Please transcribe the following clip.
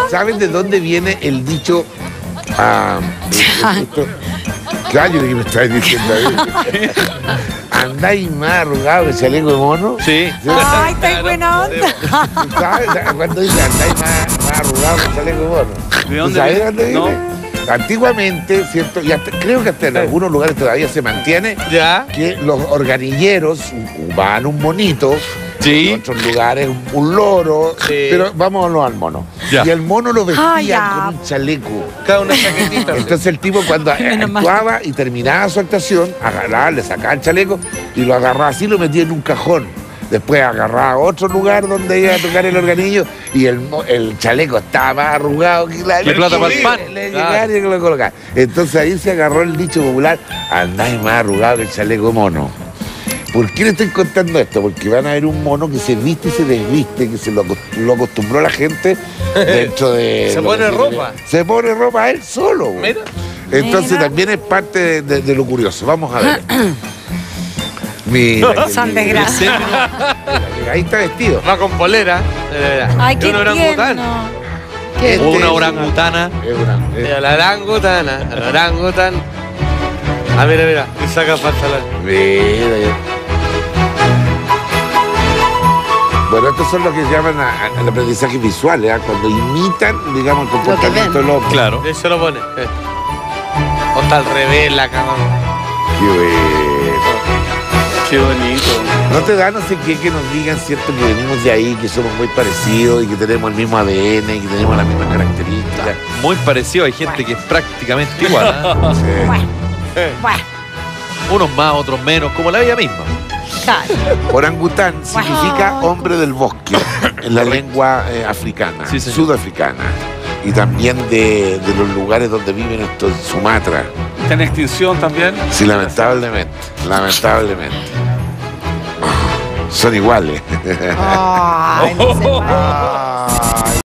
¿Saben de dónde viene el dicho? Claro, que me estáis diciendo ahí. ¿Andáis más arrugado que chaleco de mono? Sí. Ay, está buena onda. ¿Sabes cuando dice andáis más arrugado que chaleco de mono? ¿De dónde ¿Sabes viene? dónde viene? No. Antiguamente, ¿cierto? Y creo que hasta en algunos lugares todavía se mantiene Ya. que los organilleros usaban un monito. Sí. En otros lugares un loro, Sí. pero vámonos al mono. Ya. Y el mono lo vestían ya. con un chaleco. Cada una chaquetita. Entonces el tipo cuando Menos mal. actuaba y terminaba su actuación, agarraba, le sacaba el chaleco y lo agarraba así y lo metía en un cajón. Después agarraba a otro lugar donde iba a tocar el organillo y el chaleco estaba más arrugado que la ¿Qué plata para el pan? Le llegaba y lo colocaba. Entonces ahí se agarró el dicho popular, andáis más arrugado que el chaleco mono. ¿Por qué le estoy contando esto? Porque van a ver un mono que se viste y se desviste, que se lo acostumbró la gente dentro de... Se lo pone que ropa. Se pone ropa a él solo. güey. Mira. Entonces Mira. también es parte de lo curioso. Vamos a ver. Mira. Son qué lindo. desgraciados. Ahí está vestido. Va con polera. Ay, qué un orangután. tierno. Qué Este O una es orangutana. Es una- El orangutana. El orangután. Ah, mira, mira. Y saca pantalón. Mira, ya. Bueno, estos son los que llaman al aprendizaje visual, ¿eh? Cuando imitan, digamos, el comportamiento ven. del hombre. Claro. Eso lo pone. O está al revés la cama. Qué bueno. Qué bonito. No te da no sé qué que nos digan, ¿cierto? Que venimos de ahí, que somos muy parecidos y que tenemos el mismo ADN y que tenemos las mismas características. Muy parecido, hay gente que es prácticamente igual. ¿Ah? Sí. Bueno, Unos más, otros menos, como la vida misma. claro. Orangután significa hombre del bosque en la lengua africana, Sí, señor. sudafricana. Y también de los lugares donde viven estos Sumatra. ¿Está en extinción también? Sí, lamentablemente. Lamentablemente. Son iguales. Ay, no se puede. Ay.